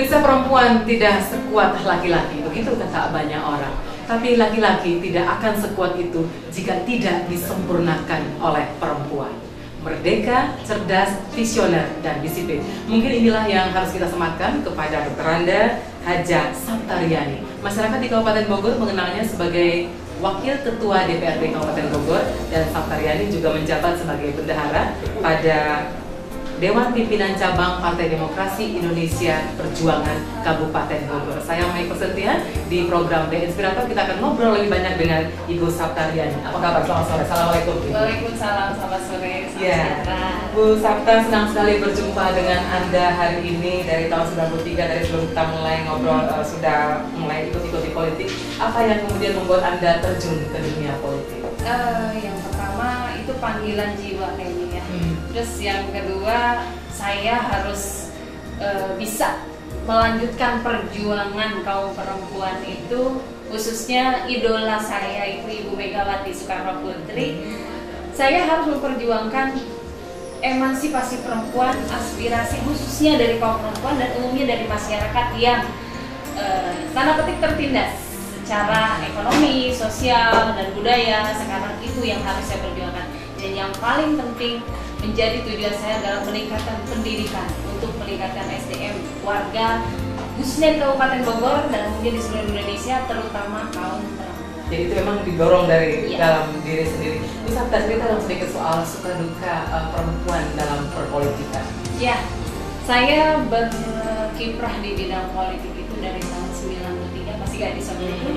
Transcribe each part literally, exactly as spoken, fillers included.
Pemirsa, perempuan tidak sekuat laki-laki, begitu kata banyak orang. Tapi laki-laki tidak akan sekuat itu jika tidak disempurnakan oleh perempuan. Merdeka, cerdas, visioner, dan disiplin. Mungkin inilah yang harus kita sematkan kepada Dokter Randa Hadja Saptaryani. Masyarakat di Kabupaten Bogor mengenalnya sebagai Wakil Ketua D P R D Kabupaten Bogor, dan Saptaryani juga menjabat sebagai bendahara pada Dewan Pimpinan Cabang Partai Demokrasi Indonesia Perjuangan Kabupaten Bogor. Saya Maiko Sentia di program The Inspirator. Kita akan ngobrol lebih banyak dengan Ibu Saptaryani. Apa kabar? Selamat sore. Assalamualaikum. Waalaikumsalam. Selamat sore. Ya, Bu Sapta, senang sekali berjumpa dengan Anda hari ini. Dari tahun sembilan puluh tiga, dari sebelum kita mulai ngobrol, uh, sudah mulai ikut-ikut di politik. Apa yang kemudian membuat Anda terjun ke dunia politik? Uh, yang pertama itu panggilan jiwa kayaknya ya. Hmm. Terus yang kedua, saya harus uh, bisa melanjutkan perjuangan kaum perempuan itu, khususnya idola saya itu Ibu Megawati Soekarno Putri. Saya harus memperjuangkan emansipasi perempuan, aspirasi khususnya dari kaum perempuan dan umumnya dari masyarakat yang uh, tanda petik tertindas secara ekonomi, sosial, dan budaya. Sekarang itu yang harus saya perjuangkan. Dan yang paling penting menjadi tujuan saya adalah meningkatkan pendidikan untuk meningkatkan S D M warga khususnya di Kabupaten Bogor dan mungkin di seluruh Indonesia, terutama kaum perempuan. Jadi itu memang didorong dari ya. dalam diri sendiri. Bisa kita cerita dong sedikit soal suka duka uh, perempuan dalam perpolitikan? Ya, saya berkiprah di bidang politik itu dari tahun sembilan puluh tiga, masih gadis waktu itu.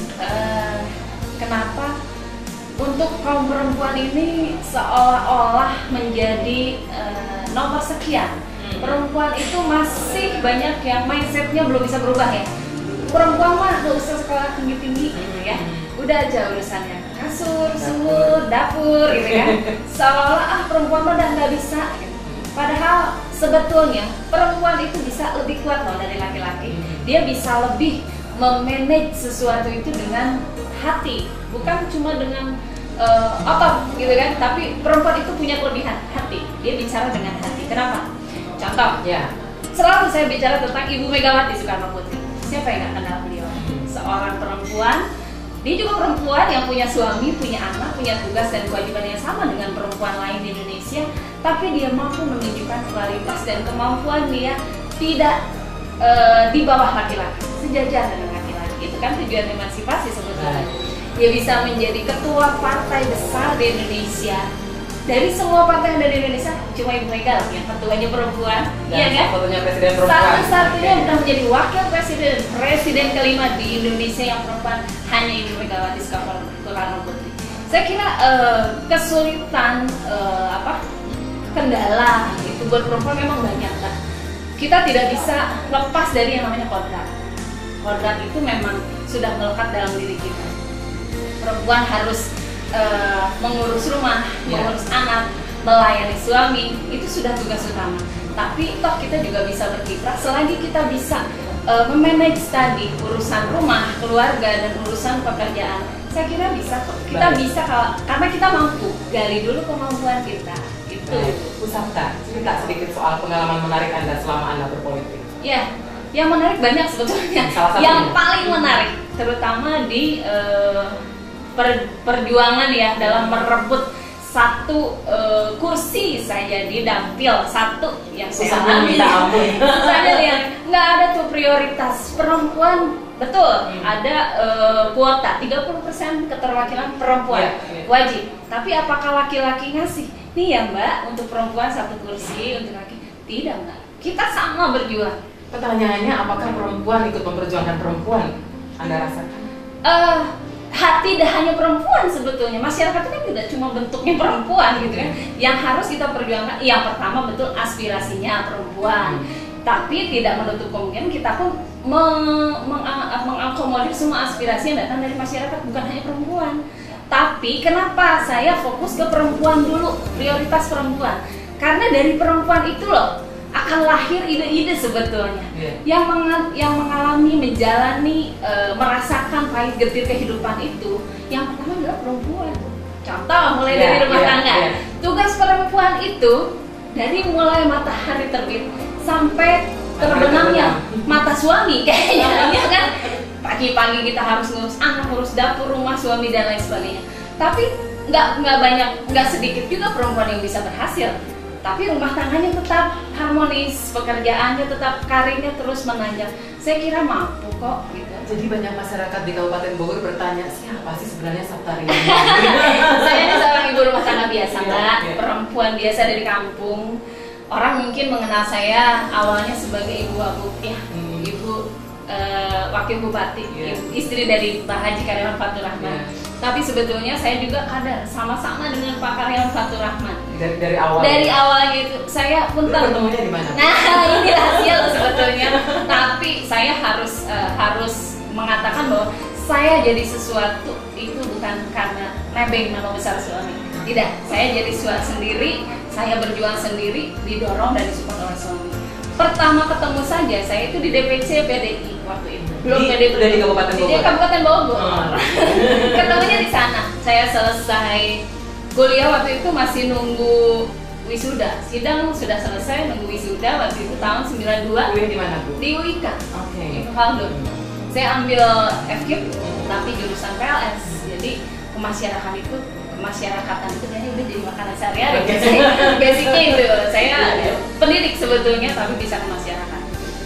Uh, kenapa? Untuk kaum perempuan ini seolah-olah menjadi uh, nomor sekian. Hmm. Perempuan itu masih banyak yang mindsetnya belum bisa berubah ya. Perempuan mah gak usah sekolah tinggi-tinggi gitu ya. Udah aja urusannya kasur, sumur, dapur gitu ya. Seolah-olah ah perempuan mah udah nggak bisa gitu. Padahal sebetulnya perempuan itu bisa lebih kuat loh dari laki-laki. Dia bisa lebih memanage sesuatu itu dengan hati, bukan cuma dengan uh, otot gitu kan, tapi perempuan itu punya kelebihan hati. Dia bicara dengan hati. Kenapa? Contoh ya, selalu saya bicara tentang Ibu Megawati Soekarno Putri. Siapa yang nggak kenal beliau? Seorang perempuan, dia juga perempuan yang punya suami, punya anak, punya tugas dan kewajiban yang sama dengan perempuan lain di Indonesia, tapi dia mampu menunjukkan kualitas dan kemampuan dia tidak uh, di bawah laki-laki, sejajar dengan laki-laki. Itu kan tujuan emansipasi sebetulnya. Dia bisa menjadi ketua partai besar di Indonesia. Dari semua partai yang ada di Indonesia, cuma Ibu Mega yang ketuanya perempuan, iya kan? Satu-satunya presiden perempuan. Satu-satunya udah menjadi wakil presiden, presiden kelima di Indonesia yang perempuan hanya Ibu Megawati Soekarno Putri. Saya kira uh, kesulitan uh, apa kendala itu buat perempuan memang banyak kan. Kita tidak bisa lepas dari yang namanya kodrat. Kodrat itu memang sudah melekat dalam diri kita. Perempuan harus uh, mengurus rumah, yeah. mengurus anak, melayani suami, itu sudah tugas utama. Tapi toh kita juga bisa berkiprah selagi kita bisa uh, memanage tadi urusan rumah, keluarga, dan urusan pekerjaan. Saya kira bisa kok. Kita Baik. bisa kalau, karena kita mampu gali dulu kemampuan kita. Itu. Bu Sapta, cerita sedikit soal pengalaman menarik Anda selama Anda berpolitik. Ya, yang menarik banyak sebetulnya. Yang paling menarik, terutama di uh, per, perjuangan ya dalam merebut satu uh, kursi saja di dapil satu yang saya alami. Saya lihat nggak ada tuh prioritas perempuan, betul hmm. ada uh, kuota tiga puluh persen keterwakilan perempuan yeah, yeah. wajib. Tapi apakah laki-laki ngasih? Nih ya Mbak, untuk perempuan satu kursi, untuk laki tidak Mbak. Kita sama berjuang. Pertanyaannya, apakah perempuan ikut memperjuangkan perempuan? Anda rasakan? Uh, hati dah hanya perempuan sebetulnya. Masyarakat itu kan tidak cuma bentuknya perempuan gitu kan. Yang harus kita perjuangkan, yang pertama betul aspirasinya perempuan. Hmm. Tapi tidak menutup kemungkinan kita pun meng meng mengakomodir semua aspirasi yang datang dari masyarakat, bukan hanya perempuan. Tapi kenapa saya fokus ke perempuan dulu, prioritas perempuan? Karena dari perempuan itu loh akan lahir ide-ide sebetulnya yeah. yang meng yang mengalami, menjalani, e, merasakan pahit getir kehidupan itu. Yang pertama adalah perempuan. Contoh mulai yeah, dari rumah yeah, tangga. Yeah. Tugas perempuan itu dari mulai matahari terbit sampai terbenamnya mata suami kayaknya, ya kan? Pagi-pagi kita harus ngurus anak, ngurus dapur, rumah, suami dan lain sebagainya. Tapi nggak nggak banyak, nggak sedikit juga perempuan yang bisa berhasil. Tapi rumah tangganya tetap harmonis, pekerjaannya tetap, karirnya terus menanjak. Saya kira mampu kok gitu. Jadi banyak masyarakat di Kabupaten Bogor bertanya, siapa sih sebenarnya Saptarini? Saya ini seorang ibu rumah tangga biasa, Mbak, Mbak. ya. Perempuan biasa dari kampung. Orang mungkin mengenal saya awalnya sebagai ibu Abu, ya, Hmm. ibu eh, wakil bupati, Ya. istri dari Pak Haji Karyawan Fatur Rahman. Ya. Tapi sebetulnya saya juga kader, sama-sama dengan Pak Karyawan Fatur Rahman. Dari dari awal. Dari awalnya itu saya pun Lu ketemunya di mana? Nah, ini rahasia loh sebetulnya. Tapi saya harus eh, harus mengatakan bahwa saya jadi sesuatu itu bukan karena nebeng nama besar suami. Tidak, saya jadi sesuatu sendiri, saya berjuang sendiri, didorong dan disupport oleh suami. Pertama ketemu saja saya itu di D P C P D I waktu itu. Belum Di- P D I udah di Kabupaten Bogor. Di Kabupaten Bogor. Oh. Ketemunya di sana. Saya selesai kuliah waktu itu masih nunggu wisuda. Sidang sudah selesai, nunggu wisuda waktu itu tahun sembilan puluh dua Kuliah di mana, Bu? di U I K. Oke. Ibnu Khaldun. Saya ambil F K I P tapi jurusan P L S. Jadi kemasyarakatan itu kemasyarakatan itu kayaknya udah jadi makanan sehari-hari. Basicnya itu saya pendidik sebetulnya tapi bisa ke masyarakat.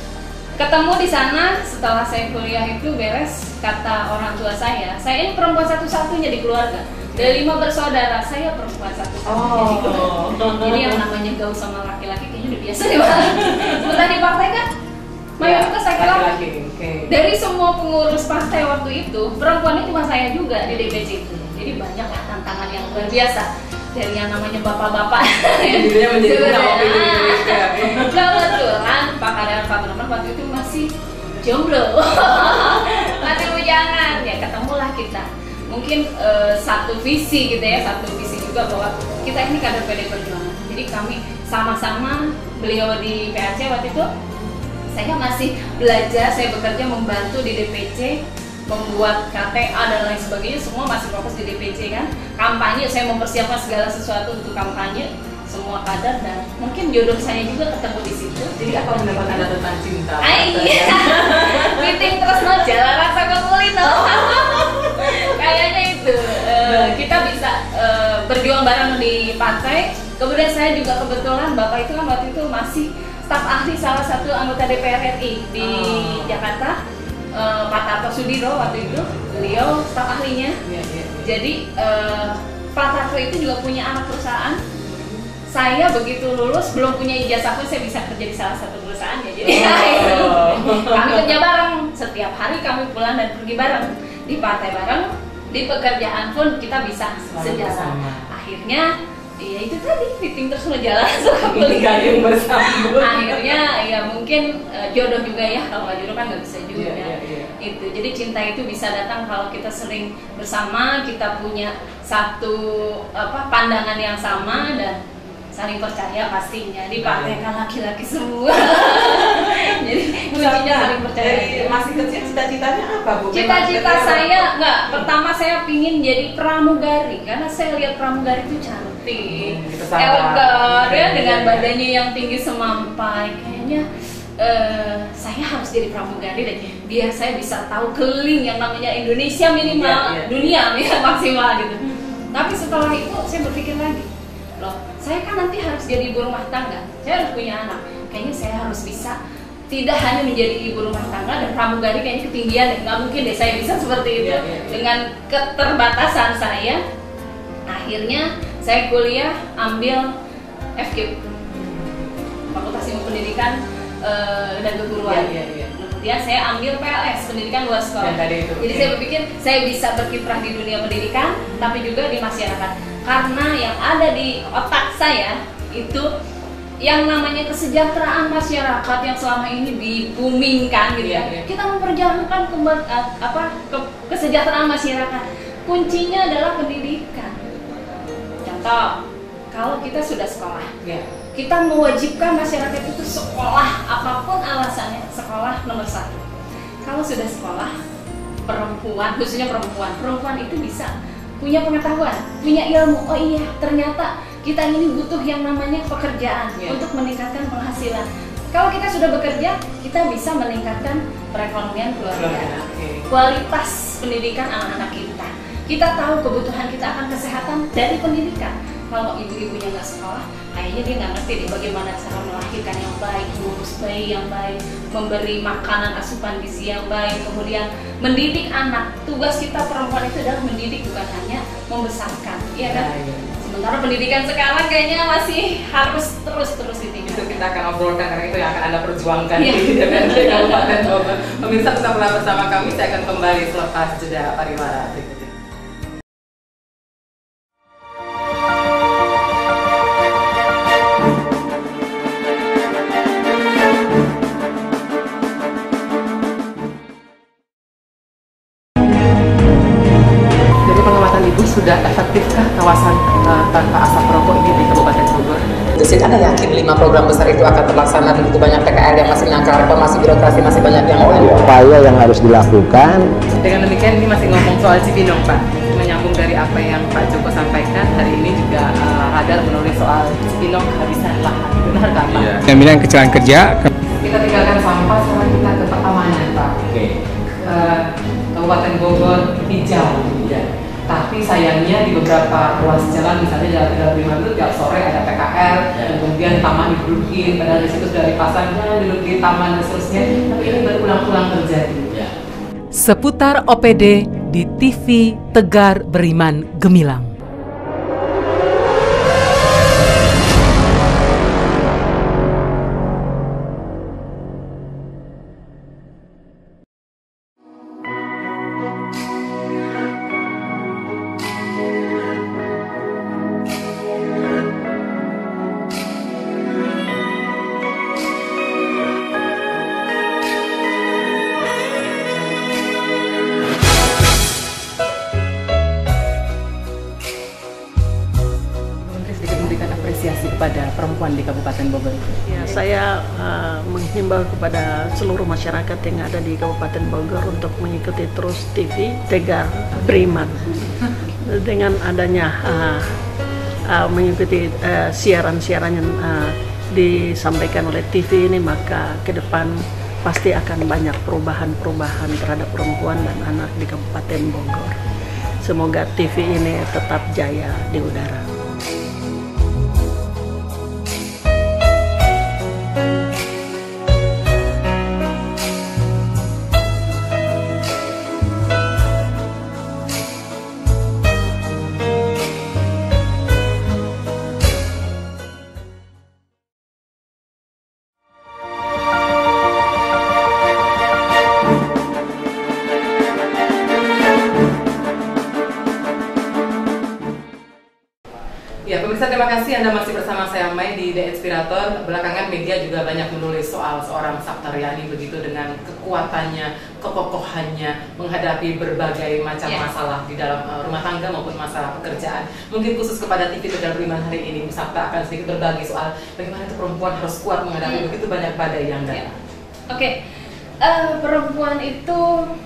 Ketemu di sana setelah saya kuliah itu beres, kata orang tua saya, saya ini perempuan satu-satunya di keluarga. Dari lima bersaudara, saya perempuan satu-satunya di keluarga. Oh. Jadi yang namanya gaul sama laki-laki kayaknya udah biasa deh, Pak. Sebentar di partai kan mayoritas laki-laki. Laki-laki, oke. Dari semua pengurus partai waktu itu, perempuannya cuma saya juga di D P C. Jadi banyak lah tantangan yang luar biasa. Dari yang namanya bapak-bapak. Jadinya menjadi penawar itu Indonesia. Kebetulan Pak Karyawan Fatur Rahman waktu itu masih jomblo. Masih bujangan. Ya ketemulah kita. Mungkin eh, satu visi gitu ya, satu visi juga bahwa kita ini kader P D I Perjuangan. Jadi kami sama-sama, beliau di P A C waktu itu, saya masih belajar, saya bekerja membantu di D P C, membuat K T A dan lain sebagainya, semua masih fokus di D P C kan. Kampanye, saya mempersiapkan segala sesuatu untuk kampanye, semua kader, dan mungkin jodoh saya juga ketemu di situ. Jadi apa pendapat Anda tentang cinta? Ay, meeting terus no jalan rasa kekulit no. Kayaknya itu eh, kita bisa eh, berjuang bareng di partai. Kemudian saya juga kebetulan bapak itu kan waktu itu masih staf ahli salah satu anggota D P R R I di Oh. Jakarta, eh, Pak Tarto Sudiro waktu itu, beliau staf ahlinya. Iya, iya. Jadi eh, Pak Tarto itu juga punya anak perusahaan. Saya begitu lulus belum punya ijazah pun saya bisa kerja di salah satu perusahaan ya. Jadi Oh. kami kerja bareng, setiap hari kami pulang dan pergi bareng, di partai bareng, di pekerjaan pun kita bisa Selalu sejalan. bersama. Akhirnya ya itu tadi meeting terus ngejalan suka Ini gayung bersambut. akhirnya ya mungkin eh, jodoh juga ya, kalau nggak jodoh kan nggak bisa juga. Iya, iya, iya. Itu jadi cinta itu bisa datang kalau kita sering bersama, kita punya satu apa pandangan yang sama dan saling percaya pastinya. Di partai kan laki-laki semua. Jadi kuncinya saling percaya. Dari masih kecil cita-citanya apa, Bu? Cita-cita Memang saya nggak, pertama saya pingin jadi pramugari karena saya lihat pramugari itu cantik, Hmm, gitu, sama. elegan ya, Iya, dengan iya. badannya yang tinggi semampai. Kayaknya eh, saya harus jadi pramugari deh, biar saya bisa tahu keliling yang namanya Indonesia minimal, Iya, iya. dunia ya, maksimal gitu. Tapi setelah itu saya berpikir lagi, loh saya kan nanti harus jadi ibu rumah tangga, saya harus punya anak, kayaknya saya harus bisa tidak hanya menjadi ibu rumah tangga dan pramugari, kayaknya ketinggian deh, nggak mungkin deh saya bisa seperti itu. Iya, iya, iya. Dengan keterbatasan saya, akhirnya saya kuliah ambil F K I P, Fakultas Ilmu Pendidikan eh, dan Keguruan. Iya, iya, iya. Kemudian saya ambil P L S, Pendidikan Luar Sekolah. Yang tadi itu, Jadi oke. saya berpikir saya bisa berkiprah di dunia pendidikan, tapi juga di masyarakat. Karena yang ada di otak saya itu yang namanya kesejahteraan masyarakat yang selama ini dibumingkan gitu ya. Iya, iya. Kita memperjuangkan kemba- eh, apa ke- kesejahteraan masyarakat. Kuncinya adalah pendidikan. Contoh, kalau kita sudah sekolah, Iya. kita mewajibkan masyarakat itu sekolah, apapun alasannya, sekolah nomor satu. Kalau sudah sekolah, perempuan, khususnya perempuan, perempuan itu bisa punya pengetahuan, punya ilmu. Oh iya, ternyata kita ini butuh yang namanya pekerjaan Iya. untuk meningkatkan penghasilan. Kalau kita sudah bekerja, kita bisa meningkatkan perekonomian keluarga, kualitas pendidikan anak-anak kita. Kita tahu kebutuhan kita akan kesehatan dari pendidikan. Kalau ibu-ibunya nggak sekolah, kayaknya dia nggak ngerti nih bagaimana cara melahirkan yang baik, mengurus bayi yang baik, memberi makanan asupan gizi yang baik, kemudian mendidik anak. Tugas kita perempuan itu adalah mendidik, bukan hanya membesarkan, ya kan? Ya, ya. Sementara pendidikan sekarang kayaknya masih harus terus-terus ditingkatkan. Itu kita akan obrolkan, karena itu yang akan Anda perjuangkan ya. Di D P R D Kabupaten Bogor. Pemirsa, tetaplah bersama kami. Saya akan kembali selepas jeda pariwara berikut. Sudah efektifkah kawasan uh, tanpa asap rokok ini di Kabupaten Bogor? Jadi Anda yakin lima program besar itu akan terlaksana? Begitu banyak P K R yang masih nangkar, masih birokrasi, masih banyak yang lain. Upaya yang harus dilakukan. Dengan demikian ini masih ngomong soal Cibinong, Pak. Menyambung dari apa yang Pak Joko sampaikan, hari ini juga uh, Radar menulis soal Cibinong kehabisan lahan. Benar nggak, Pak? Iya. Jaminan kecelakaan kerja. Kita tinggalkan sampah, sekarang kita ke pertamanan, Pak. Oke. Okay. Uh, Kabupaten Bogor hijau. Ya. Tapi sayangnya di beberapa ruas jalan, misalnya Jalan Jenderal Sudirman itu tiap sore ada P K R, ya. Dan kemudian taman didudukin, padahal di situ sudah dipasang jangan duduk di taman dan seterusnya. Tapi ini berulang-ulang terjadi. Ya. Seputar O P D di T V Tegar Beriman Gemilang. Kepada perempuan di Kabupaten Bogor. Ya, saya uh, menghimbau kepada seluruh masyarakat yang ada di Kabupaten Bogor untuk mengikuti terus T V Tegar Beriman. Dengan adanya uh, uh, mengikuti uh, siaran-siaran yang uh, disampaikan oleh T V ini, maka ke depan pasti akan banyak perubahan-perubahan terhadap perempuan dan anak di Kabupaten Bogor. Semoga T V ini tetap jaya di udara. Ya, pemirsa, terima kasih Anda masih bersama saya Mai di The Inspirator. Belakangan media juga banyak menulis soal seorang Saptaryani begitu, dengan kekuatannya, kekokohannya menghadapi berbagai macam yeah. masalah di dalam uh, rumah tangga maupun masalah pekerjaan. Mungkin khusus kepada T V Tegar Beriman hari ini, Bu Sapta akan sedikit berbagi soal bagaimana itu perempuan harus kuat menghadapi hmm. begitu banyak badai yang datang. Yeah. Oke, okay. uh, perempuan itu,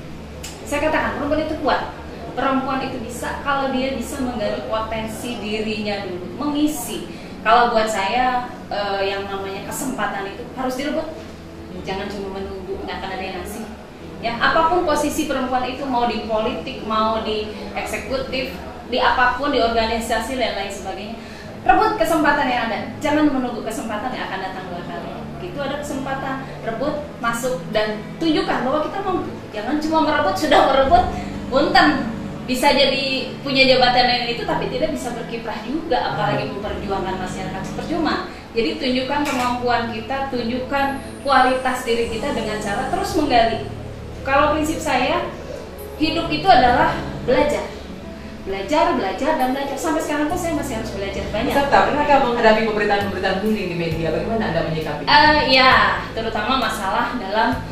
saya katakan perempuan itu kuat. Perempuan itu bisa kalau dia bisa menggali potensi dirinya dulu, mengisi. Kalau buat saya eh, yang namanya kesempatan itu harus direbut, jangan cuma menunggu nggak akan ada yang ngasih. Ya, apapun posisi perempuan itu, mau di politik, mau di eksekutif, di apapun, di organisasi dan lain sebagainya, rebut kesempatan yang ada. Jangan menunggu kesempatan yang akan datang dua kali. Itu ada kesempatan, rebut, masuk dan tunjukkan bahwa kita mampu. Jangan cuma merebut, sudah merebut, punten. Bisa jadi punya jabatan yang itu tapi tidak bisa berkiprah juga, apalagi memperjuangkan masyarakat, percuma. Jadi tunjukkan kemampuan kita, tunjukkan kualitas diri kita dengan cara terus menggali. Kalau prinsip saya, hidup itu adalah belajar. Belajar, belajar, dan belajar. Sampai sekarang pun saya masih harus belajar banyak. Tetap, pernahkah menghadapi pemberitaan-pemberitaan bullying di media? Bagaimana Anda menyikapi? Uh, ya, terutama masalah dalam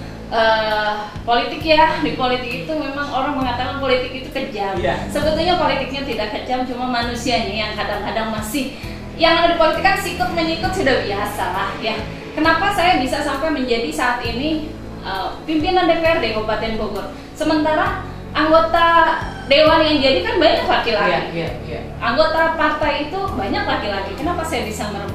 Uh, politik ya. Di politik itu memang orang mengatakan politik itu kejam. Yeah. Sebetulnya politiknya tidak kejam, cuma manusianya yang kadang-kadang masih, yang ada di politik kan sikut menyikut sudah biasa lah ya. Kenapa saya bisa sampai menjadi saat ini uh, pimpinan D P R D Kabupaten Bogor, sementara anggota dewan yang jadi kan banyak laki-laki. Yeah, yeah, yeah. Anggota partai itu banyak laki-laki. Kenapa saya bisa merebut?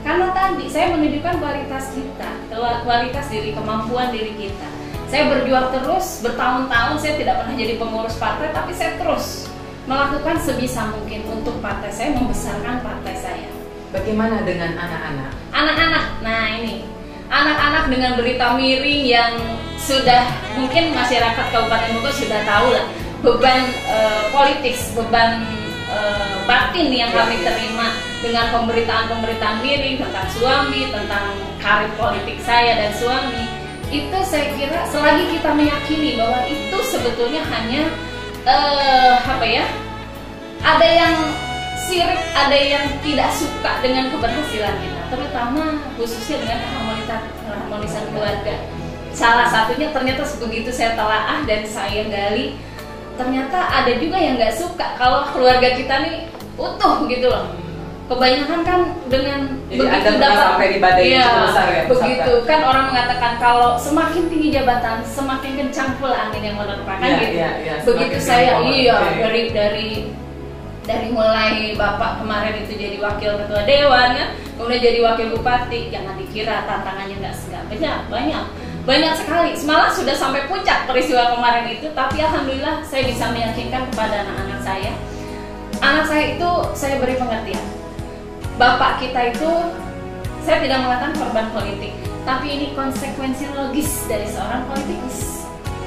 Karena tadi saya menunjukkan kualitas kita, kualitas diri, kemampuan diri kita. Saya berjuang terus, bertahun-tahun saya tidak pernah jadi pengurus partai, tapi saya terus melakukan sebisa mungkin untuk partai saya, membesarkan partai saya. Bagaimana dengan anak-anak? Anak-anak, nah ini, anak-anak dengan berita miring yang sudah mungkin masyarakat Kabupaten Bogor sudah tahu lah, beban uh, politis, beban uh, batin yang kami terima dengan pemberitaan-pemberitaan miring tentang suami, tentang karir politik saya dan suami. Itu saya kira selagi kita meyakini bahwa itu sebetulnya hanya uh, apa ya, ada yang sirik, ada yang tidak suka dengan keberhasilan kita, terutama khususnya dengan keharmonisan keluarga. Salah satunya ternyata begitu saya telaah dan saya gali, ternyata ada juga yang nggak suka kalau keluarga kita nih utuh gitu loh. Kebanyakan kan dengan jadi begitu dapat sampai di badai ya, itu besar ya, begitu kan orang mengatakan kalau semakin tinggi jabatan semakin kencang pula angin yang menerpa kan ya, gitu. ya, ya, Begitu saya jempol, iya okay. dari dari dari mulai Bapak kemarin itu jadi wakil ketua dewan kan, kemudian jadi wakil bupati, jangan dikira tantangannya nggak segan, banyak banyak banyak sekali. Malah sudah sampai puncak peristiwa kemarin itu, tapi alhamdulillah saya bisa meyakinkan kepada anak-anak saya. Anak saya itu saya beri pengertian. Bapak kita itu, saya tidak mengatakan korban politik, tapi ini konsekuensi logis dari seorang politikus.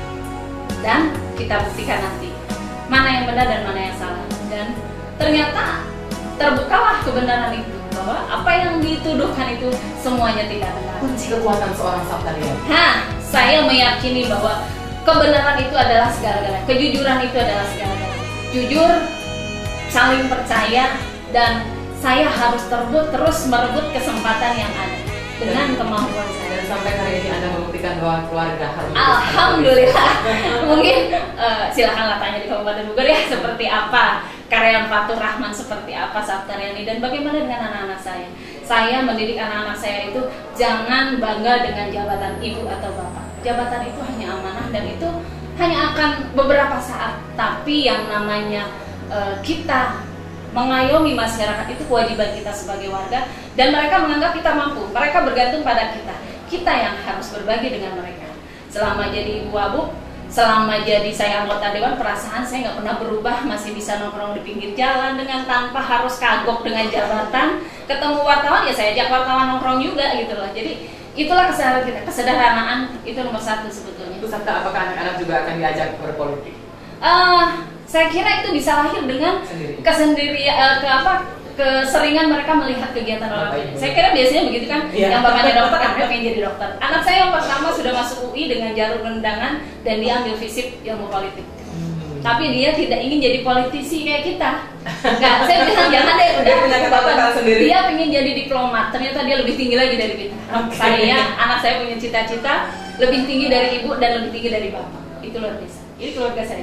Dan kita buktikan nanti mana yang benar dan mana yang salah. Dan ternyata terbukalah kebenaran itu, bahwa apa yang dituduhkan itu semuanya tidak benar. Kunci kekuatan seorang Saptaria. Hah, saya meyakini bahwa kebenaran itu adalah segala-galanya, kejujuran itu adalah segala-galanya. Jujur, saling percaya, dan saya harus terbut terus merebut kesempatan yang ada dengan dan, kemampuan saya. Dan sampai hari ini Anda membuktikan bahwa keluarga harus. Alhamdulillah. Mungkin uh, silakanlah tanya di Kabupaten Bogor ya, seperti apa karyawan Fatur Rahman, seperti apa Saptaryani, dan bagaimana dengan anak-anak saya. Saya mendidik anak-anak saya itu jangan bangga dengan jabatan ibu atau bapak. Jabatan itu hanya amanah dan itu hanya akan beberapa saat. Tapi yang namanya uh, kita mengayomi masyarakat itu kewajiban kita sebagai warga, dan mereka menganggap kita mampu, mereka bergantung pada kita. Kita yang harus berbagi dengan mereka. Selama jadi ibu Abu, selama jadi saya anggota dewan, perasaan saya nggak pernah berubah, masih bisa nongkrong di pinggir jalan dengan tanpa harus kagok dengan jabatan. Ketemu wartawan ya saya ajak wartawan nongkrong juga gitu loh. Jadi itulah kesadaran kita, kesederhanaan itu nomor satu sebetulnya. Itu serta apakah anak-anak juga akan diajak berpolitik? Uh, saya kira itu bisa lahir dengan kesendirian, uh, ke apa, keseringan mereka melihat kegiatan orang lain. Saya kira biasanya begitu kan, yeah. Yang bapaknya dokter, anaknya pengen jadi dokter. Anak saya yang pertama sudah masuk U I dengan jalur undangan dan dia ambil fisip ilmu politik. Hmm. Tapi dia tidak ingin jadi politisi kayak kita. Enggak, saya bilang jangan deh, udah bapak sendiri. Dia pengen jadi diplomat, ternyata dia lebih tinggi lagi dari kita. Okay. Saya, anak saya punya cita-cita lebih tinggi dari ibu dan lebih tinggi dari bapak. Itu luar biasa. Ini keluarga saya.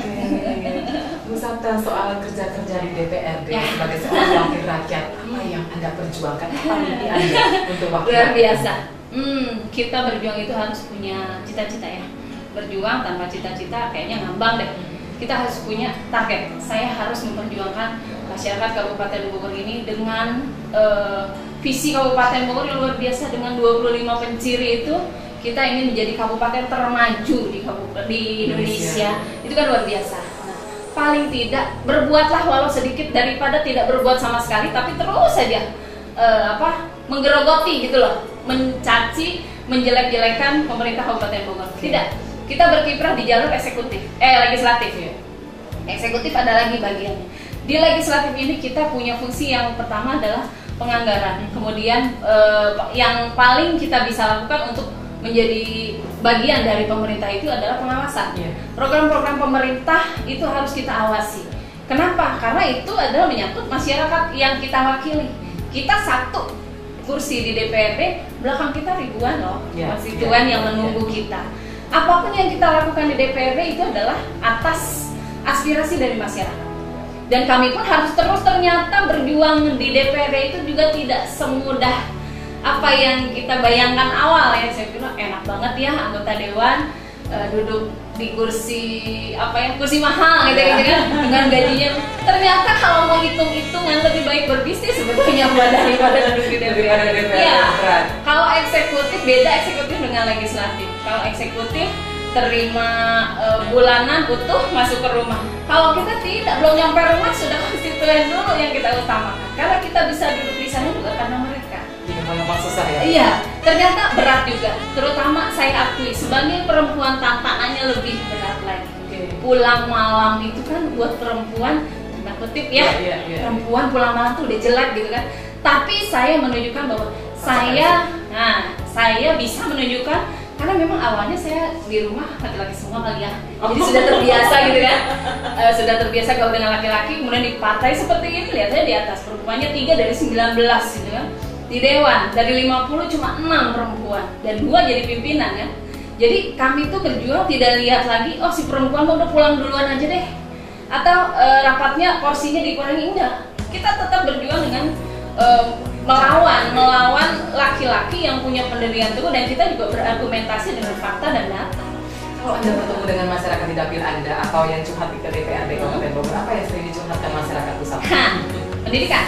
Bu Sapta, soal kerja-kerja di D P R D ya. Sebagai seorang wakil rakyat, apa yang Anda perjuangkan? Apa mimpi Anda untuk wakil luar biasa. rakyat? Hmm, kita berjuang itu harus punya cita-cita ya. Berjuang tanpa cita-cita kayaknya ngambang deh. Kita harus punya target. Saya harus memperjuangkan masyarakat Kabupaten Bogor ini dengan uh, visi Kabupaten Bogor yang luar biasa dengan dua puluh lima penciri itu. Kita ingin menjadi kabupaten termaju di, kabupaten, di Indonesia. Indonesia. Itu kan luar biasa. Nah, paling tidak berbuatlah walau sedikit daripada tidak berbuat sama sekali, tapi terus saja uh, apa menggerogoti gitu loh, mencaci, menjelek-jelekan pemerintah Kabupaten Bogor. Tidak, kita berkiprah di jalur eksekutif, eh legislatif ya. Eksekutif ada lagi bagiannya. Di legislatif ini kita punya fungsi yang pertama adalah penganggaran. Kemudian uh, yang paling kita bisa lakukan untuk menjadi bagian dari pemerintah itu adalah pengawasan. Yeah. Program-program pemerintah itu harus kita awasi. Kenapa? Karena itu adalah menyangkut masyarakat yang kita wakili. Kita satu kursi di D P R D, belakang kita ribuan loh yeah. konstituen yeah. yang menunggu yeah. kita. Apapun yang kita lakukan di D P R D itu adalah atas aspirasi dari masyarakat. Dan kami pun harus terus ternyata berjuang di D P R D itu juga tidak semudah apa yang kita bayangkan awal ya. Saya bilang enak banget ya anggota dewan e, duduk di kursi apa ya kursi mahal gitu, gitu kan dengan gajinya. Ternyata kalau mau hitung-hitungan lebih baik berbisnis sebetulnya daripada duduk di D P R. Iya. Kalau eksekutif beda eksekutif dengan legislatif. Kalau eksekutif terima e, bulanan utuh masuk ke rumah. Kalau kita tidak, belum nyampe rumah sudah konstituen dulu yang kita utamakan. Karena kita bisa duduk di sana juga karena mereka. Iya, gampang susah ya. Iya, ternyata berat juga. Terutama saya akui sebagai perempuan tantangannya lebih berat lagi. Okay. Pulang malam itu kan buat perempuan, tanda kutip ya, yeah, yeah, yeah. perempuan pulang malam tuh udah jelek gitu kan. Tapi saya menunjukkan bahwa saya, nah saya bisa menunjukkan. Karena memang awalnya saya di rumah laki-laki semua kali ya, jadi oh. sudah terbiasa gitu kan, uh, sudah terbiasa gaul dengan laki-laki, kemudian di partai seperti ini lihat saya di atas perempuannya tiga dari sembilan belas gitu kan, di dewan dari lima puluh cuma enam perempuan dan dua jadi pimpinan ya. Jadi kami tuh berjuang tidak lihat lagi, oh si perempuan udah pulang duluan aja deh, atau uh, rapatnya porsinya dikurangi, enggak. Kita tetap berjuang dengan uh, melawan melawan laki-laki yang punya pendirian teguh dan kita juga berargumentasi dengan fakta dan data. Kalau Anda bertemu dengan masyarakat di dapil Anda atau yang curhat di K D P R D Kabupaten Bogor, apa yang sering dicurhatkan masyarakat pusat? Hah, pendidikan,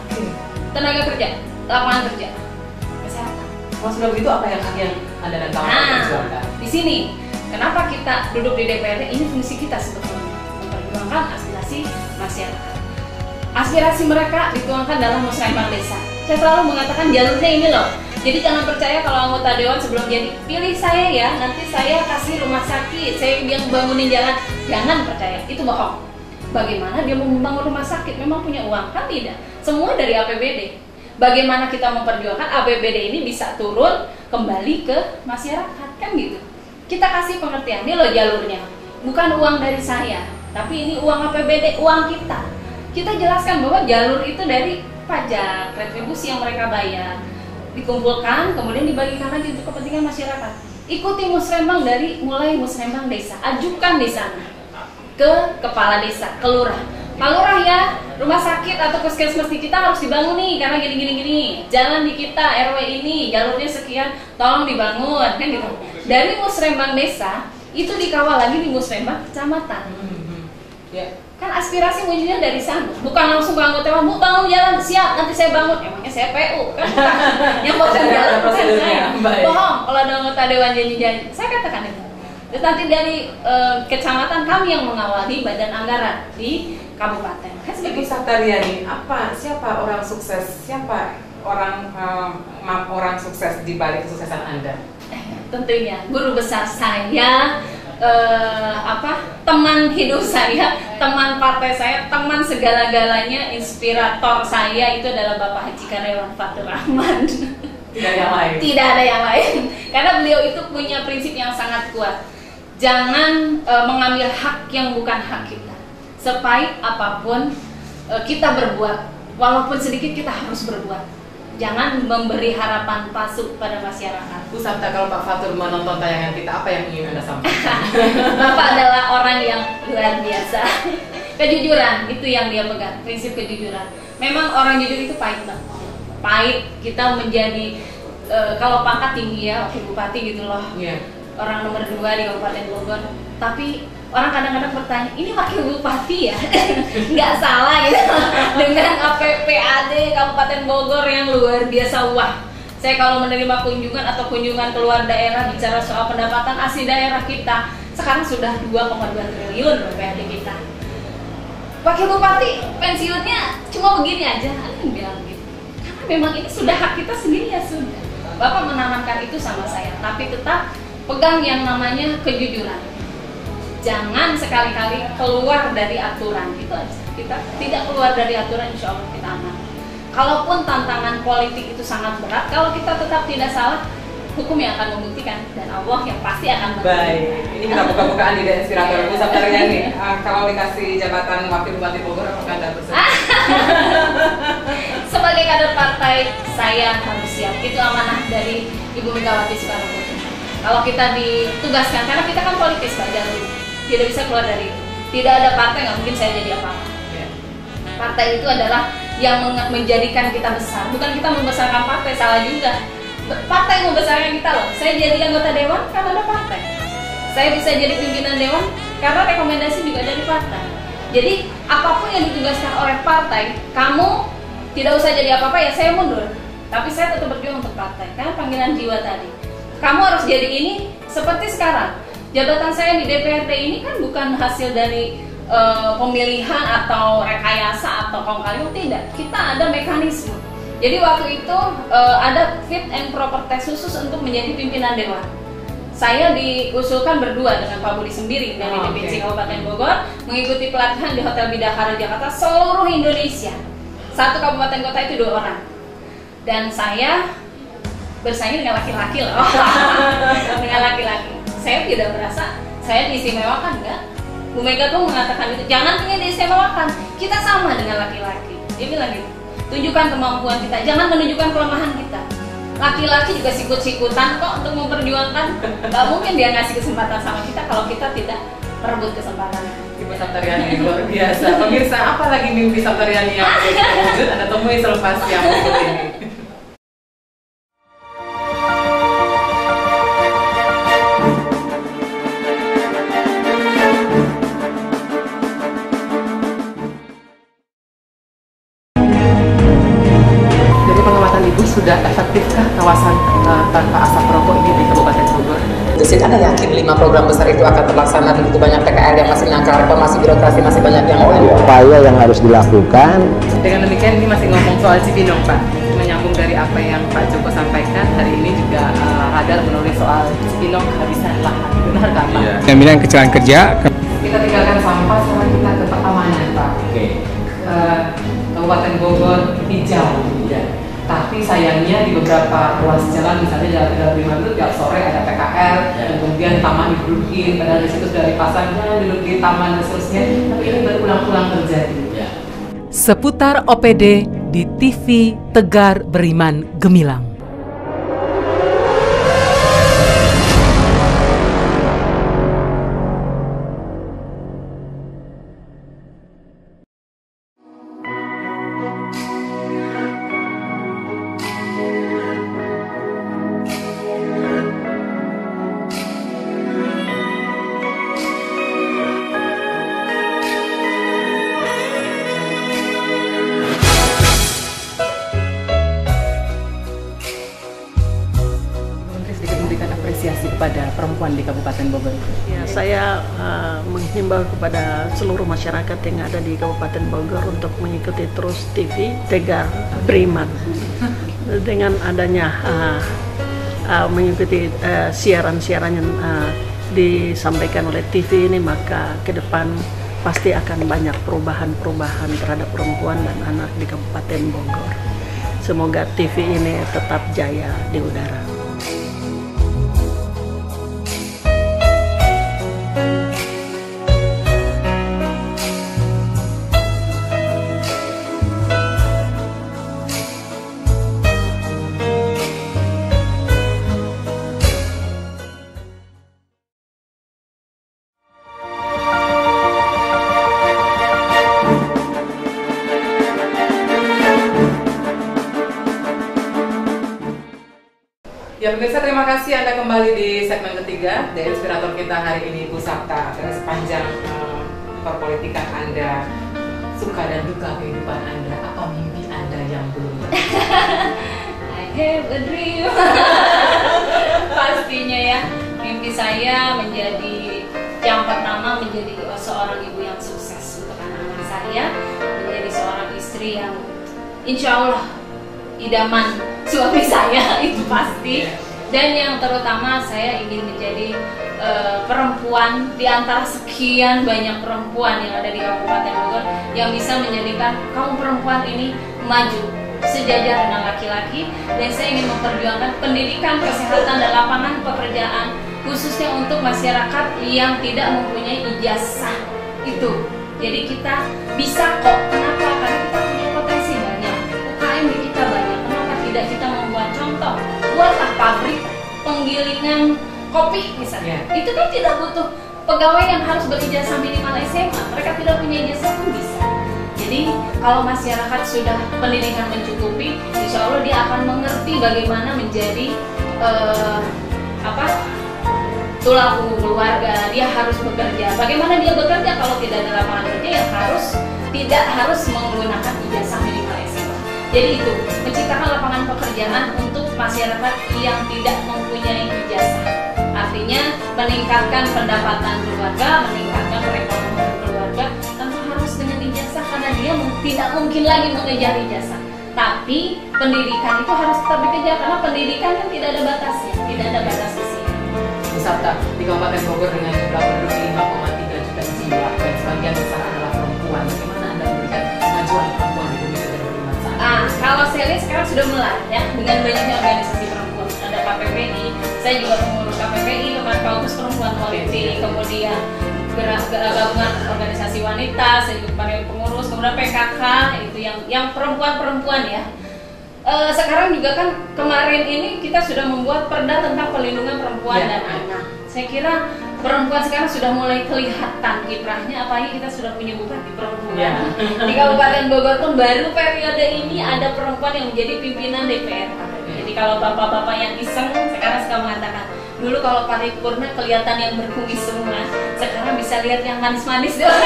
tenaga kerja, lapangan kerja, kesehatan. Kalau sudah begitu apa yang yang Anda dan kawan-kawan Nah, perjuangkan? di sini kenapa kita duduk di D P R D? Ini fungsi kita sebetulnya memperjuangkan aspirasi masyarakat. Aspirasi mereka dituangkan dalam musyawarah desa. Saya selalu mengatakan jalurnya ini loh. Jadi jangan percaya kalau anggota dewan sebelum jadi pilih saya ya, nanti saya kasih rumah sakit, saya yang bangunin jalan. Jangan percaya, itu bohong. Bagaimana dia mau membangun rumah sakit? Memang punya uang? Kan tidak. Semua dari A P B D. Bagaimana kita memperjuangkan A P B D ini bisa turun kembali ke masyarakat kan gitu. Kita kasih pengertian, ini loh jalurnya. Bukan uang dari saya, tapi ini uang A P B D, uang kita. Kita jelaskan bahwa jalur itu dari pajak, retribusi yang mereka bayar, dikumpulkan, kemudian dibagikan lagi untuk kepentingan masyarakat. Ikuti musrembang dari mulai musrembang desa, ajukan di sana ke kepala desa, ke lurah. Pak Lurah ya, rumah sakit atau puskesmas di kita harus dibangun nih karena gini-gini gini. Jalan di kita R W ini jalurnya sekian, tolong dibangun kan gitu. Dari musrembang desa itu dikawal lagi di musrembang kecamatan. Hmm, ya. Kan aspirasi munculnya dari sana, bukan langsung ke anggota dewan, Bu bangun jalan, siap, nanti saya bangun. Emangnya saya P U kan? Yang bangun jalan bukan saya. Bohong kalau ada anggota dewan janji-janji. Saya katakan itu. Terus nanti dari e, kecamatan kami yang mengawali badan anggaran di kabupaten. Kan Ibu Saptaryani, apa siapa orang sukses? Siapa orang um, orang sukses di balik kesuksesan Anda? Tentunya guru besar saya. Uh, apa teman hidup saya, teman partai saya, teman segala-galanya, inspirator saya itu adalah Bapak Haji Karyawan Fatur Rahman. Tidak ada yang lain. Tidak ada yang lain. Karena beliau itu punya prinsip yang sangat kuat. Jangan uh, mengambil hak yang bukan hak kita. Sepahit apapun uh, kita berbuat, walaupun sedikit kita harus berbuat. Jangan memberi harapan palsu pada masyarakat. Bu Sapta, kalau Pak Fatur menonton tayangan kita, apa yang ingin Anda sampaikan? Bapak adalah orang yang luar biasa. Kejujuran, itu yang dia pegang, prinsip kejujuran. Memang orang jujur itu pahit banget. Pahit, kita menjadi, e, kalau pangkat tinggi ya, wakil bupati gitu loh. Yeah. Orang nomor dua di Kabupaten Bogor. Tapi orang kadang-kadang bertanya, ini wakil bupati ya? Nggak salah gitu. Dengan A P P A D Kabupaten Bogor yang luar biasa, wah. Saya kalau menerima kunjungan atau kunjungan keluar daerah bicara soal pendapatan asli daerah kita, sekarang sudah dua koma dua triliun loh P A D kita. Wakil bupati pensiunnya cuma begini aja, ada yang bilang gitu. Karena memang ini sudah hak kita sendiri ya sudah. Bapak menanamkan itu sama saya, tapi tetap pegang yang namanya kejujuran. Jangan sekali-kali keluar dari aturan, itu aja. Kita tidak keluar dari aturan, insya Allah kita aman. Kalaupun tantangan politik itu sangat berat, kalau kita tetap tidak salah, hukum yang akan membuktikan dan Allah yang pasti akan membuktikan. Baik, ini kita buka-bukaan di inspirator Bu Saptaryani. Uh, kalau dikasih jabatan Wakil Bupati Bogor, apakah Anda bersedia? Sebagai kader partai, saya harus siap. Itu amanah dari Ibu Megawati Soekarno Putri. Kalau kita ditugaskan, karena kita kan politis Pak Jalur, tidak bisa keluar dari itu. Tidak ada partai, nggak mungkin saya jadi apa-apa. Partai itu adalah yang menjadikan kita besar, bukan kita membesarkan partai, salah juga. Partai membesarkan kita loh. Saya jadi anggota dewan kan ada partai. Saya bisa jadi pimpinan dewan karena rekomendasi juga dari partai. Jadi apapun yang ditugaskan oleh partai, kamu tidak usah jadi apa-apa ya saya mundur. Tapi saya tetap berjuang untuk partai, karena panggilan jiwa tadi. Kamu harus jadi ini seperti sekarang. Jabatan saya di D P R D ini kan bukan hasil dari uh, pemilihan atau rekayasa atau kong kali tidak. Kita ada mekanisme. Jadi waktu itu uh, ada fit and proper test khusus untuk menjadi pimpinan dewan. Saya diusulkan berdua dengan Pak Budi Sembiring dari oh, D P C okay. Kabupaten Bogor, mengikuti pelatihan di Hotel Bidakara Jakarta seluruh Indonesia. Satu kabupaten kota itu dua orang. Dan saya bersaing dengan laki-laki loh. Dengan laki-laki. Saya tidak merasa saya diistimewakan, enggak? Bu Mega tuh mengatakan itu, jangan ingin diistimewakan. Kita sama dengan laki-laki. Dia bilang gitu. Tunjukkan kemampuan kita, jangan menunjukkan kelemahan kita. Laki-laki juga sikut-sikutan kok untuk memperjuangkan. Gak mungkin dia ngasih kesempatan sama kita kalau kita tidak merebut kesempatan. Ibu Saptaryani luar biasa. Pemirsa, apa lagi mimpi Saptaryani yang terwujud? Anda temui selepas yang berikut ini. Sudah efektifkah kawasan uh, tanpa asap rokok ini di Kabupaten Bogor? Gesit, Anda yakin lima program besar itu akan terlaksana? Begitu banyak P K R yang masih nangkar, masih birokrasi, masih banyak yang lain. Upaya yang harus dilakukan. Dengan demikian ini masih ngomong soal Cibinong, Pak. Menyambung dari apa yang Pak Joko sampaikan hari ini juga uh, Radar menulis soal Cibinong kehabisan lahan. Benar nggak, Pak? Iya. Jaminan kecelakaan kerja. Kita tinggalkan sampah, sekarang kita ke pertamanan, Pak. Oke. Okay. Uh, Kabupaten Bogor hijau. Ya. Tapi sayangnya di beberapa ruas jalan, misalnya jalan Tegal Beriman itu tiap sore ada P K R, ya. Dan kemudian taman didudukin, padahal di situ sudah dipasang duduk di taman dan seterusnya. Tapi ini berulang-ulang terjadi. Ya. Seputar O P D di T V Tegar Beriman Gemilang. Apresiasi kepada perempuan di Kabupaten Bogor. Ya, saya uh, menghimbau kepada seluruh masyarakat yang ada di Kabupaten Bogor untuk mengikuti terus T V Tegar Beriman. Dengan adanya uh, uh, mengikuti uh, siaran-siaran yang uh, disampaikan oleh T V ini, maka ke depan pasti akan banyak perubahan-perubahan terhadap perempuan dan anak di Kabupaten Bogor. Semoga T V ini tetap jaya di udara. Ya pemirsa, terima kasih Anda kembali di segmen ketiga. Dan inspirator kita hari ini Bu Sapta. Dari sepanjang um, perpolitikan Anda, suka dan duka kehidupan Anda, apa mimpi Anda yang belum I have a dream. Pastinya ya, mimpi saya menjadi yang pertama menjadi seorang ibu yang sukses untuk anak-anak saya, menjadi seorang istri yang insya Allah idaman suami saya itu pasti. Dan yang terutama saya ingin menjadi uh, perempuan di antara sekian banyak perempuan yang ada di Kabupaten Bogor yang bisa menjadikan kaum perempuan ini maju sejajar dengan laki-laki. Dan saya ingin memperjuangkan pendidikan, kesehatan, dan lapangan pekerjaan khususnya untuk masyarakat yang tidak mempunyai ijazah itu. Jadi kita bisa kok. Kenapa? Karena kita punya potensi banyak, U K M di kita banyak. Kenapa tidak kita membuat contoh? Buatlah pabrik penggilingan kopi misalnya. Yeah. Itu kan tidak butuh pegawai yang harus berijazah minimal S M A. Mereka tidak punya ijazah pun bisa. Jadi kalau masyarakat sudah pendidikan mencukupi, insya Allah dia akan mengerti bagaimana menjadi uh, apa tulang punggung keluarga, dia harus bekerja. Bagaimana dia bekerja kalau tidak ada lapangan kerja? Yang harus tidak harus menggunakan ijazah minimal S M A. Jadi itu menciptakan lapangan pekerjaan untuk masyarakat yang tidak mempunyai ijazah. Artinya meningkatkan pendapatan keluarga, meningkatkan perekonomian keluarga tanpa harus dengan ijazah, karena dia tidak mungkin lagi mengejar ijazah. Tapi pendidikan itu harus tetap dikejar, karena pendidikan kan tidak ada batasnya, tidak ada batas usia. Sabta di Kabupaten Bogor dengan jumlah penduduk lima koma tiga juta jiwa dan sebagian besar adalah perempuan. Bagaimana Anda memberikan kemajuan perempuan di Bumi dan Beriman saat ini? Ah, kalau saya lihat sekarang sudah mulai ya, dengan banyaknya organisasi perempuan. Ada K P P I, saya juga pengurus K P P I, Kemarin Kaukus Perempuan Politik, kemudian gabungan organisasi wanita, saya juga kemarin pengurus, kemudian P K K itu yang yang perempuan-perempuan ya. Uh, sekarang juga kan kemarin ini kita sudah membuat perda tentang perlindungan perempuan ya, dan anak. Saya kira perempuan sekarang sudah mulai kelihatan kiprahnya, apalagi kita sudah punya bupati perempuan ya. Di Kabupaten Bogor pun baru periode ini ada perempuan yang menjadi pimpinan D P R. Jadi kalau bapak-bapak yang iseng sekarang suka mengatakan, dulu kalau paripurna kelihatan yang berkumis semua, sekarang bisa lihat yang manis-manis doang.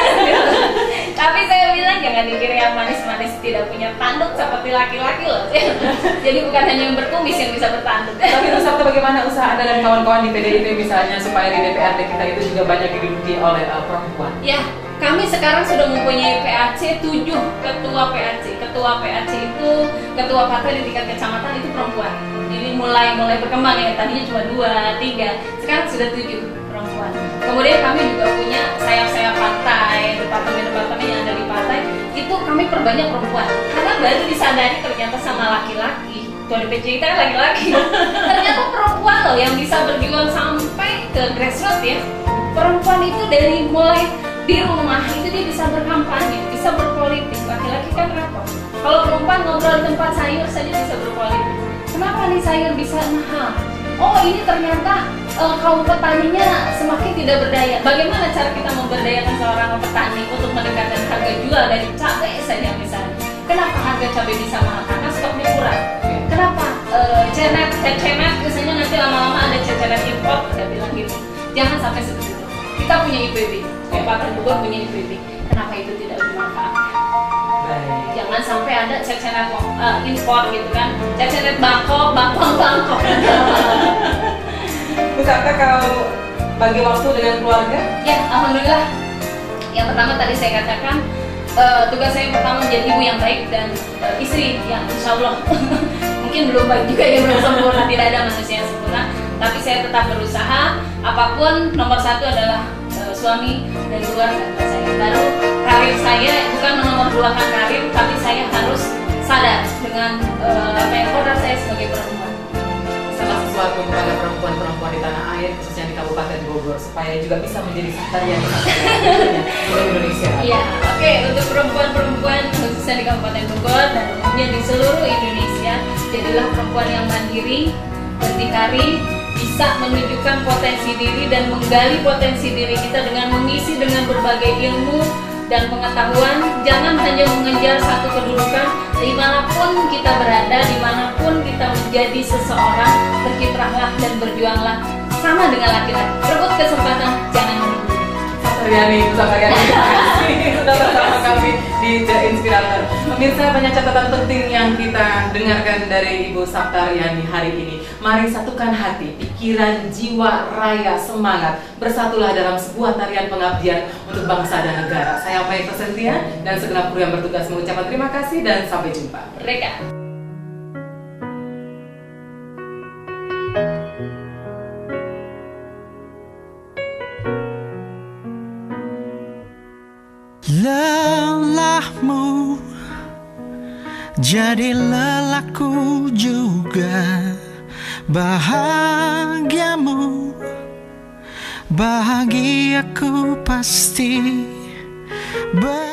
Tapi saya bilang jangan dikira yang manis-manis tidak punya tanduk seperti laki-laki loh. Jadi bukan hanya yang berkumis yang bisa bertanduk. Tapi Sabta, bagaimana usaha Anda dan kawan-kawan di P D I P misalnya supaya di D P R D kita itu juga banyak diduduki oleh uh, perempuan? Ya, kami sekarang sudah mempunyai P A C tujuh ketua P A C. Ketua P A C itu ketua partai di tingkat kecamatan itu perempuan. Ini mulai mulai berkembang ya, tadinya cuma dua, tiga, sekarang sudah tujuh perempuan. Kemudian kami juga punya sayap-sayap partai, departemen-departemen yang ada di partai itu kami perbanyak perempuan karena baru disadari ternyata sama laki-laki. Tuh di P C kita kan laki-laki, ternyata perempuan loh yang bisa berjuang sampai ke grassroots ya. Perempuan itu dari mulai di rumah itu dia bisa berkampanye, bisa berpolitik. Laki-laki kan repot. Kalau perempuan ngobrol di tempat sayur saja bisa berpolitik. Kenapa nih sayur bisa mahal? Oh ini ternyata uh, kaum petaninya semakin tidak berdaya. Bagaimana cara kita memberdayakan seorang petani untuk meningkatkan harga jual dari cabai saja misalnya? Kenapa harga cabai bisa mahal? Karena stoknya kurang. Kenapa? Uh, cenet, cenet biasanya nanti lama-lama ada cenet impor, udah bilang gitu. Jangan sampai seperti itu. Kita punya I P B, Kabupaten Bogor punya I P B. Kenapa itu tidak dimanfaatkan? Jangan sampai ada cecenet uh, impor gitu kan, cecenet Bangkok, Bangkok, Bangkok. Bu Sabta, kalau bagi waktu dengan keluarga? Ya, alhamdulillah. Yang pertama tadi saya katakan uh, tugas saya yang pertama menjadi ibu yang baik dan uh, istri yang insya Allah mungkin belum baik juga ya, belum sempurna, tidak ada manusia yang sempurna. Tapi saya tetap berusaha. Apapun nomor satu adalah uh, suami dan keluarga saya. Baru karir saya bukan menomor duakan karir, tapi saya harus sadar dengan uh, apa yang kodrat saya sebagai perempuan. Salah sesuatu kepada perempuan-perempuan di tanah air, khususnya di Kabupaten Bogor, supaya juga bisa menjadi satria di Indonesia. Iya, oke okay. Untuk perempuan-perempuan khususnya di Kabupaten Bogor dan umumnya di seluruh Indonesia, jadilah perempuan yang mandiri, berdikari, bisa menunjukkan potensi diri dan menggali potensi diri kita dengan mengisi dengan berbagai ilmu dan pengetahuan. Jangan hanya mengejar satu kedudukan. Dimanapun kita berada, dimanapun kita menjadi seseorang, berkiprahlah dan berjuanglah sama dengan laki-laki. Rebut kesempatan, jangan menunggu. Satriani, Bu Satriani sudah bersama kami di The Inspirator. Pemirsa, banyak catatan penting yang kita dengarkan dari Ibu Satriani hari ini. Mari satukan hati, pikiran, jiwa, raya, semangat. Bersatulah dalam sebuah tarian pengabdian untuk bangsa dan negara. Saya Mai Persentia dan segenap kru yang bertugas mengucapkan terima kasih dan sampai jumpa. Mereka. Lelahmu jadi lelahku juga, bahagiamu bahagiaku pasti.